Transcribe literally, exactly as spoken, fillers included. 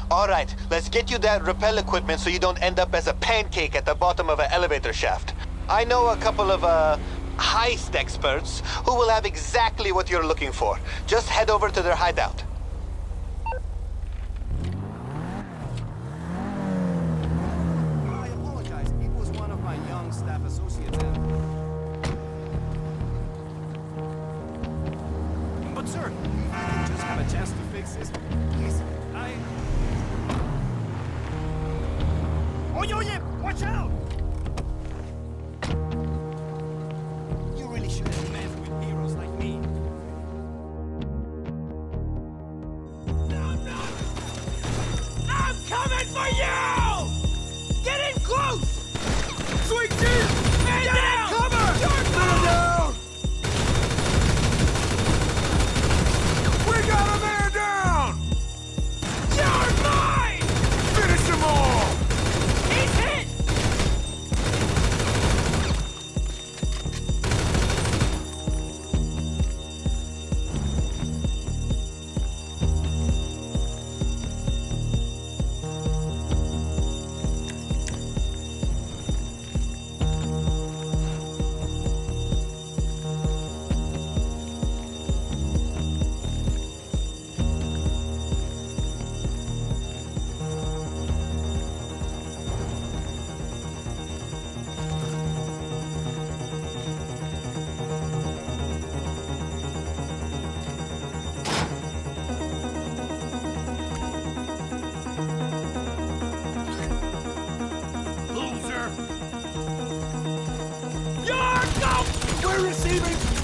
All right, let's get you that rappel equipment so you don't end up as a pancake at the bottom of an elevator shaft. I know a couple of, uh, heist experts who will have exactly what you're looking for. Just head over to their hideout. I apologize. It was one of my young staff associates. But sir, if I can just have a chance to fix this, please, I... Oye, oye! Watch out! You really shouldn't mess with heroes like me. No, no! I'm coming for you! Get in close! Sweet dude! Man down! Cover! Man down! We got a man down! You're mine! Finish them all! He's hit! Loser! You're go! We're receiving